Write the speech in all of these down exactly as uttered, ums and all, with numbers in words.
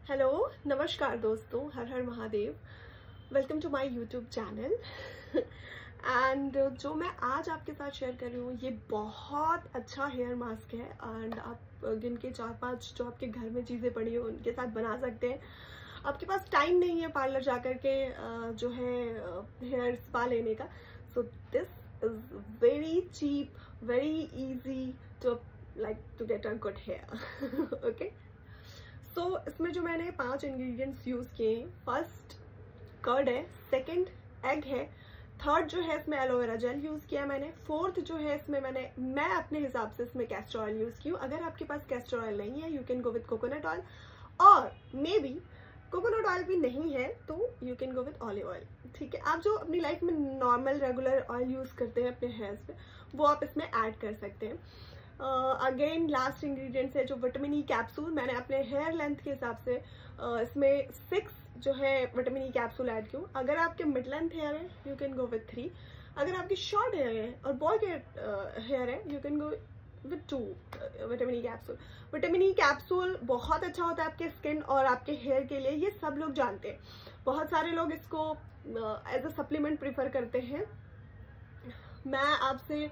Hello, नमस्कार दोस्तों, हर हर Mahadev. Welcome to my YouTube channel. And जो मैं आज आपके साथ शेयर कर रही हूँ ये बहुत अच्छा हेयर मास्क है। एंड आप गिन के चार पांच जो आपके घर में चीज़ें पड़ी हो उनके साथ बना सकते हैं। आपके पास टाइम नहीं है पार्लर जाकर के जो है हेयर स्पा लेने का, so this is very cheap, very easy to like to get a good hair. Okay, तो so, इसमें जो मैंने पांच इंग्रेडिएंट्स यूज किए हैं, फर्स्ट कर्ड है, सेकंड एग है, थर्ड जो है इसमें एलोवेरा जेल यूज किया मैंने, फोर्थ जो है इसमें मैंने मैं अपने हिसाब से इसमें कैस्टर ऑयल यूज की हूँ। अगर आपके पास कैस्टर ऑयल नहीं है you can go with coconut oil, और मे बी कोकोनट ऑयल भी नहीं है तो you can go with olive oil. ठीक है, आप जो अपनी लाइफ में नॉर्मल रेगुलर ऑयल यूज करते हैं अपने हेयर्स पे वो आप इसमें ऐड कर सकते हैं। अगेन लास्ट इंग्रेडिएंट्स है जो विटामिन ई कैप्सूल। मैंने अपने हेयर लेंथ के हिसाब से uh, इसमें सिक्स जो है विटामिन ई कैप्सूल ऐड की हूँ। अगर आपके मिड लेंथ हेयर है you can go with three, अगर आपकी शॉर्ट हेयर है और बॉय के हेयर है you can go with two vitamin E capsule. Vitamin E capsule बहुत अच्छा होता है आपके स्किन और आपके हेयर के लिए, ये सब लोग जानते हैं। बहुत सारे लोग इसको एज अ सप्लीमेंट प्रीफर करते हैं। मैं आपसे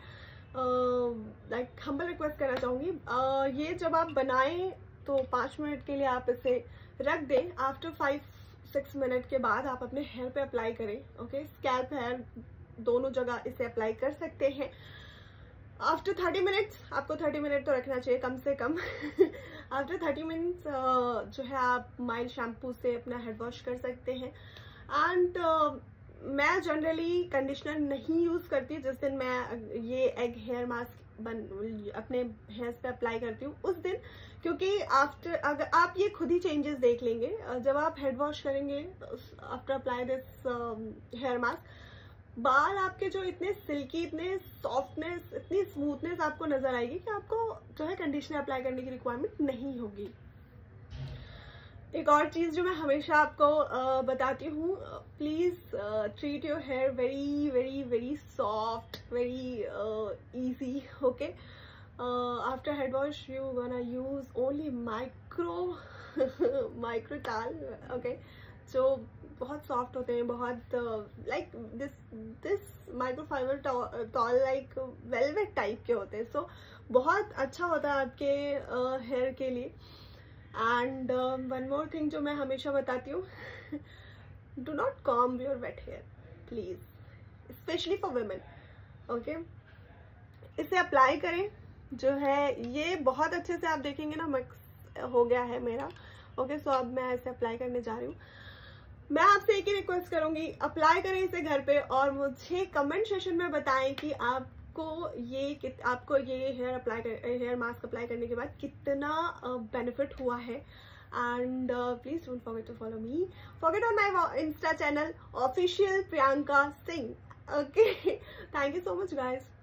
लाइक हम्बल रिक्वेस्ट करना चाहूंगी, uh, ये जब आप बनाएं तो पाँच मिनट के लिए आप इसे रख दें। आफ्टर फाइव सिक्स मिनट के बाद आप अपने हेयर पे अप्लाई करें। ओके, स्कैल्प हेयर दोनों जगह इसे अप्लाई कर सकते हैं। आफ्टर थर्टी मिनट्स, आपको थर्टी मिनट तो रखना चाहिए कम से कम। आफ्टर थर्टी मिनट्स जो है आप माइल्ड शैम्पू से अपना हेड वॉश कर सकते हैं। एंड uh, मैं जनरली कंडीशनर नहीं यूज करती जिस दिन मैं ये एग हेयर मास्क बन अपने हेयर्स पे अप्लाई करती हूँ उस दिन, क्योंकि आफ्टर अगर आप ये खुद ही चेंजेस देख लेंगे जब आप हेड वॉश करेंगे after apply this hair mask, बाल आपके जो इतने सिल्की, इतने सॉफ्टनेस, इतनी स्मूथनेस आपको नजर आएगी कि आपको जो है कंडीशनर अप्लाई करने की रिक्वायरमेंट नहीं होगी। एक और चीज जो मैं हमेशा आपको uh, बताती हूँ, please treat your hair very very very soft, very easy. Okay, after head wash you gonna use only micro micro towel, okay, जो बहुत सॉफ्ट होते हैं, बहुत like this this microfiber towel like velvet type के होते हैं। सो so, बहुत अच्छा होता है आपके हेयर uh, के लिए। एंड वन मोर थिंग जो मैं हमेशा बताती हूँ, do not comb your wet hair please, specially for women. Okay, इसे अप्लाई करें जो है ये बहुत अच्छे से, आप देखेंगे ना मिक्स हो गया है मेरा। ओके okay, सो so अब मैं इसे अप्लाई करने जा रही हूँ। मैं आपसे एक ही रिक्वेस्ट करूंगी, अप्लाई करें इसे घर पे और मुझे कमेंट सेशन में बताएं कि आप को ये आपको ये हेयर अप्लाई कर हेयर मास्क अप्लाई करने के बाद कितना बेनिफिट uh, हुआ है। And please don't forget to follow me, forget on my insta channel official Priyanka Singh. Okay, thank you so much guys.